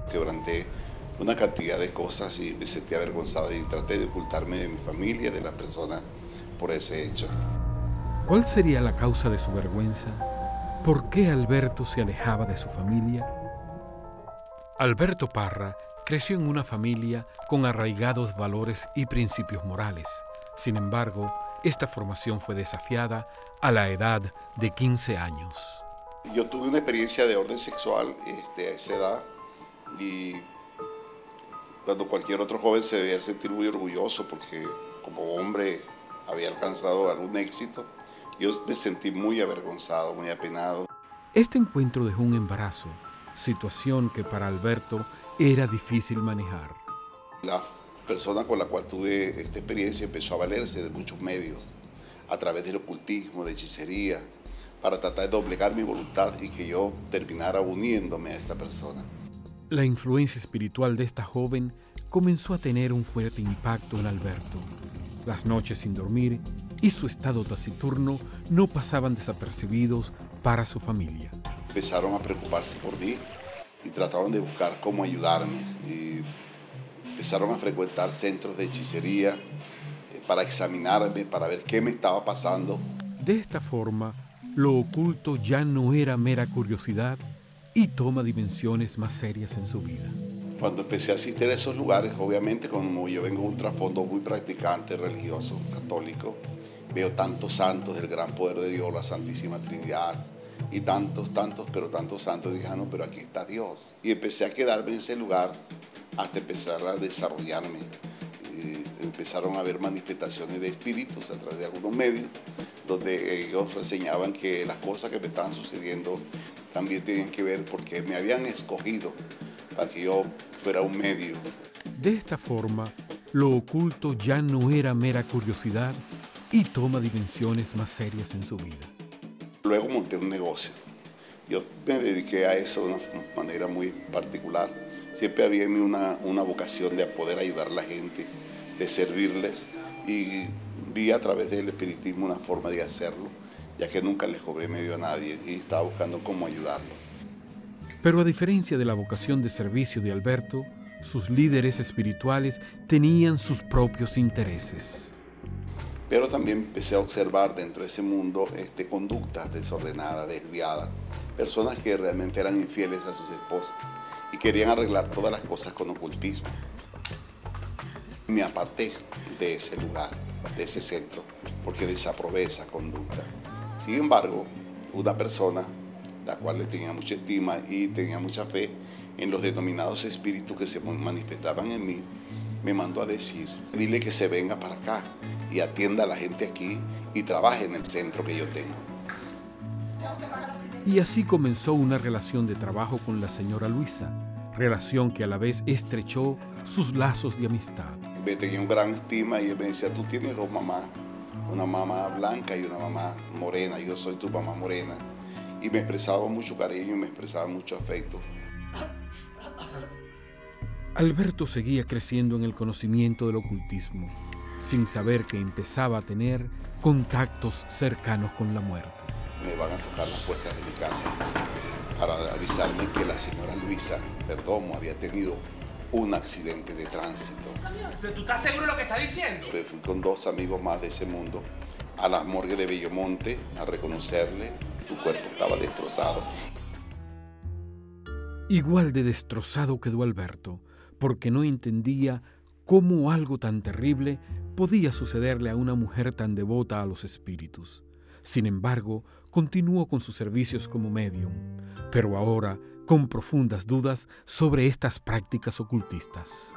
Quebranté una cantidad de cosas y me sentí avergonzado y traté de ocultarme de mi familia, de las personas, por ese hecho. ¿Cuál sería la causa de su vergüenza? ¿Por qué Alberto se alejaba de su familia? Alberto Parra creció en una familia con arraigados valores y principios morales. Sin embargo, esta formación fue desafiada a la edad de 15 años. Yo tuve una experiencia de orden sexual a esa edad y cuando cualquier otro joven se debía sentir muy orgulloso porque como hombre había alcanzado algún éxito, yo me sentí muy avergonzado, muy apenado. Este encuentro dejó un embarazo, situación que para Alberto era difícil manejar. La persona con la cual tuve esta experiencia empezó a valerse de muchos medios, a través del ocultismo, de hechicería, para tratar de doblegar mi voluntad y que yo terminara uniéndome a esta persona. La influencia espiritual de esta joven comenzó a tener un fuerte impacto en Alberto. Las noches sin dormir y su estado taciturno no pasaban desapercibidos para su familia. Empezaron a preocuparse por mí y trataron de buscar cómo ayudarme. Y empezaron a frecuentar centros de hechicería para examinarme, para ver qué me estaba pasando. De esta forma, lo oculto ya no era mera curiosidad y toma dimensiones más serias en su vida. Cuando empecé a asistir a esos lugares, obviamente como yo vengo de un trasfondo muy practicante, religioso, católico, veo tantos santos del gran poder de Dios, la Santísima Trinidad, y tantos santos, dije, no, pero aquí está Dios. Y empecé a quedarme en ese lugar hasta empezar a desarrollarme. Empezaron a haber manifestaciones de espíritus a través de algunos medios, donde ellos reseñaban que las cosas que me estaban sucediendo también tenían que ver porque me habían escogido para que yo fuera un medio. De esta forma, lo oculto ya no era mera curiosidad y toma dimensiones más serias en su vida. Luego monté un negocio. Yo me dediqué a eso de una manera muy particular. Siempre había en mí una vocación de poder ayudar a la gente, de servirles, y vi a través del espiritismo una forma de hacerlo, ya que nunca les cobré medio a nadie y estaba buscando cómo ayudarlo. Pero a diferencia de la vocación de servicio de Alberto, sus líderes espirituales tenían sus propios intereses. Pero también empecé a observar dentro de ese mundo conductas desordenadas, desviadas, personas que realmente eran infieles a sus esposas y querían arreglar todas las cosas con ocultismo. Me aparté de ese lugar, de ese centro, porque desaprobé esa conducta. Sin embargo, una persona, la cual le tenía mucha estima y tenía mucha fe en los denominados espíritus que se manifestaban en mí, me mandó a decir, dile que se venga para acá y atienda a la gente aquí y trabaje en el centro que yo tengo. Y así comenzó una relación de trabajo con la señora Luisa, relación que a la vez estrechó sus lazos de amistad. Me tenía una gran estima y él me decía, tú tienes dos mamás, una mamá blanca y una mamá morena, yo soy tu mamá morena. Y me expresaba mucho cariño, me expresaba mucho afecto. Alberto seguía creciendo en el conocimiento del ocultismo, sin saber que empezaba a tener contactos cercanos con la muerte. Me van a tocar las puertas de mi casa para avisarme que la señora Luisa Perdomo había tenido un accidente de tránsito. ¿Tú estás seguro de lo que estás diciendo? Fui con dos amigos más de ese mundo a la morgue de Bellomonte a reconocerle. Tu cuerpo estaba destrozado. Igual de destrozado quedó Alberto, porque no entendía cómo algo tan terrible podía sucederle a una mujer tan devota a los espíritus. Sin embargo, continuó con sus servicios como médium, pero ahora con profundas dudas sobre estas prácticas ocultistas.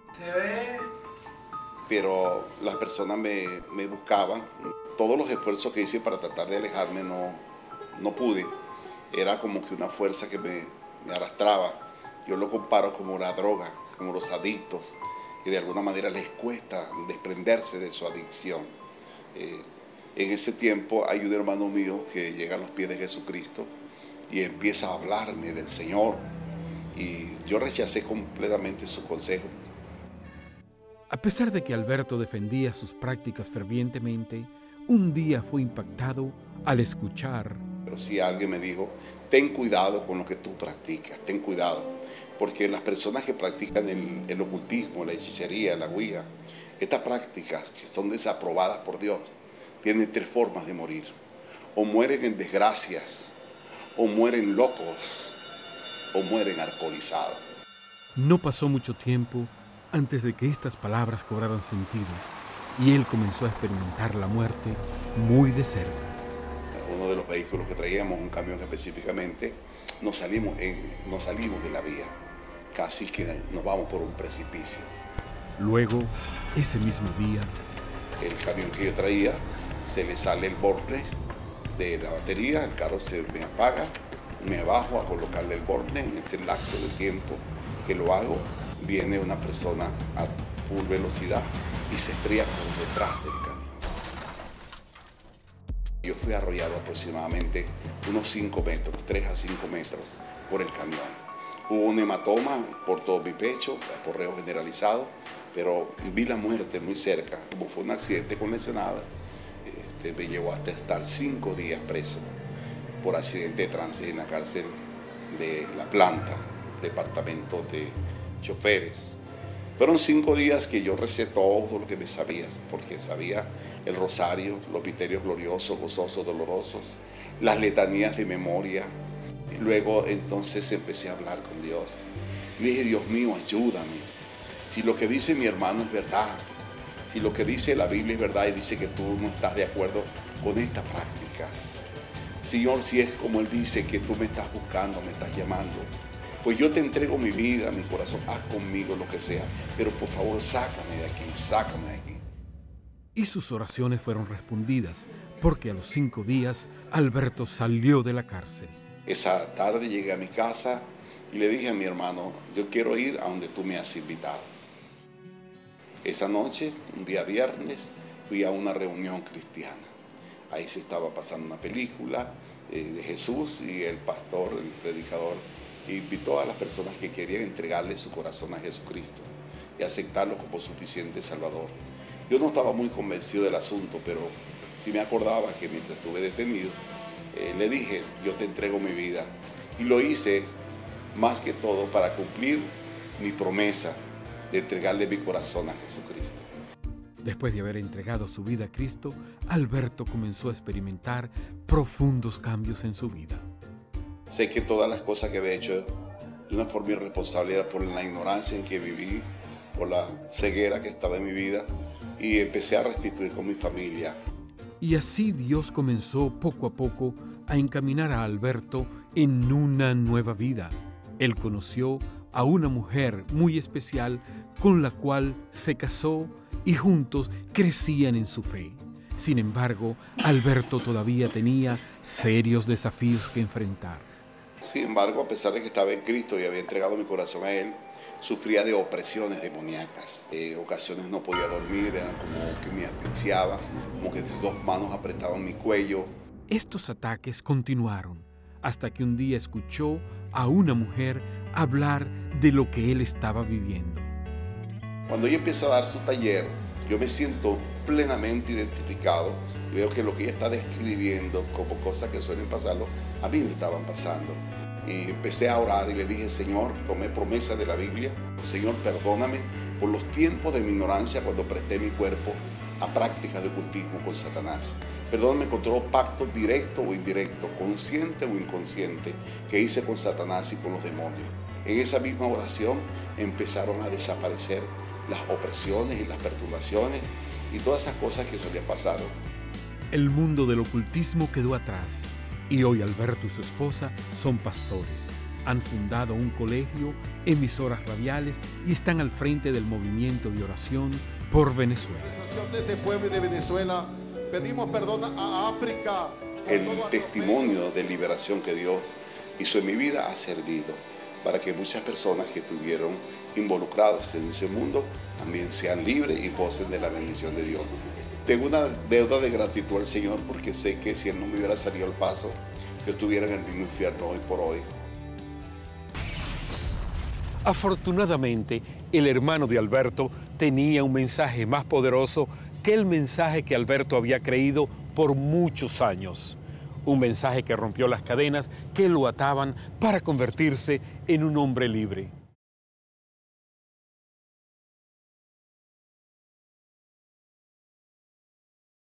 Pero las personas me buscaban. Todos los esfuerzos que hice para tratar de alejarme no pude. Era como que una fuerza que me arrastraba. Yo lo comparo como la droga, como los adictos, que de alguna manera les cuesta desprenderse de su adicción. En ese tiempo hay un hermano mío que llega a los pies de Jesucristo y empieza a hablarme del Señor. Y yo rechacé completamente su consejo. A pesar de que Alberto defendía sus prácticas fervientemente, un día fue impactado al escuchar. Pero sí alguien me dijo, ten cuidado con lo que tú practicas, ten cuidado, porque las personas que practican el ocultismo, la hechicería, la ouija, estas prácticas que son desaprobadas por Dios, tienen 3 formas de morir. O mueren en desgracias, o mueren locos, o mueren alcoholizados. No pasó mucho tiempo antes de que estas palabras cobraran sentido y él comenzó a experimentar la muerte muy de cerca. Uno de los vehículos que traíamos, un camión específicamente, nos salimos de la vía, casi que nos vamos por un precipicio. Luego, ese mismo día, el camión que yo traía, se le sale el borne de la batería, el carro se me apaga, me bajo a colocarle el borne. En ese lapso de tiempo que lo hago, viene una persona a full velocidad y se estrella por detrás del camión. Yo fui arrollado aproximadamente unos 5 metros, 3 a 5 metros por el camión. Hubo un hematoma por todo mi pecho, aporreo generalizado, pero vi la muerte muy cerca. Como fue un accidente con lesionada, me llevó hasta estar 5 días preso por accidente de tránsito en la cárcel de La Planta, departamento de choferes. Fueron 5 días que yo recé todo lo que me sabía, porque sabía el rosario, los misterios gloriosos, gozosos, dolorosos, las letanías de memoria. Y luego entonces empecé a hablar con Dios. Y le dije, Dios mío, ayúdame. Si lo que dice mi hermano es verdad, si lo que dice la Biblia es verdad y dice que tú no estás de acuerdo con estas prácticas. Señor, si es como Él dice que tú me estás buscando, me estás llamando, pues yo te entrego mi vida, mi corazón, haz conmigo lo que sea, pero por favor sácame de aquí, sácame de aquí. Y sus oraciones fueron respondidas, porque a los 5 días Alberto salió de la cárcel. Esa tarde llegué a mi casa y le dije a mi hermano, yo quiero ir a donde tú me has invitado. Esa noche, un día viernes, fui a una reunión cristiana. Ahí se estaba pasando una película de Jesús y el pastor, el predicador, invitó a las personas que querían entregarle su corazón a Jesucristo y aceptarlo como suficiente Salvador. Yo no estaba muy convencido del asunto, pero sí me acordaba que mientras estuve detenido, le dije, yo te entrego mi vida. Y lo hice más que todo para cumplir mi promesa de entregarle mi corazón a Jesucristo. Después de haber entregado su vida a Cristo, Alberto comenzó a experimentar profundos cambios en su vida. Sé que todas las cosas que había hecho de una forma irresponsable era por la ignorancia en que viví, por la ceguera que estaba en mi vida, y empecé a restituir con mi familia. Y así Dios comenzó poco a poco a encaminar a Alberto en una nueva vida. Él conoció a una mujer muy especial con la cual se casó y juntos crecían en su fe. Sin embargo, Alberto todavía tenía serios desafíos que enfrentar. Sin embargo, a pesar de que estaba en Cristo y había entregado mi corazón a Él, sufría de opresiones demoníacas. Ocasiones no podía dormir, era como que me asfixiaba, como que sus 2 manos apretaban mi cuello. Estos ataques continuaron hasta que un día escuchó a una mujer hablar de lo que él estaba viviendo. Cuando ella empieza a dar su taller, yo me siento plenamente identificado y veo que lo que ella está describiendo como cosas que suelen pasarlo, a mí me estaban pasando. Y empecé a orar y le dije, Señor, tomé promesa de la Biblia, Señor, perdóname por los tiempos de mi ignorancia cuando presté mi cuerpo a prácticas de ocultismo con Satanás. Perdóname con todo pacto directo o indirecto, consciente o inconsciente, que hice con Satanás y con los demonios. En esa misma oración empezaron a desaparecer las opresiones y las perturbaciones y todas esas cosas que solían pasar. El mundo del ocultismo quedó atrás y hoy Alberto y su esposa son pastores. Han fundado un colegio, emisoras radiales y están al frente del movimiento de oración por Venezuela. De este pueblo de Venezuela, pedimos perdón a África. El testimonio de liberación que Dios hizo en mi vida ha servido para que muchas personas que estuvieron involucradas en ese mundo también sean libres y gocen de la bendición de Dios. Tengo una deuda de gratitud al Señor porque sé que si Él no me hubiera salido al paso, yo estuviera en el mismo infierno hoy por hoy. Afortunadamente, el hermano de Alberto tenía un mensaje más poderoso que el mensaje que Alberto había creído por muchos años. Un mensaje que rompió las cadenas que lo ataban para convertirse en un hombre libre.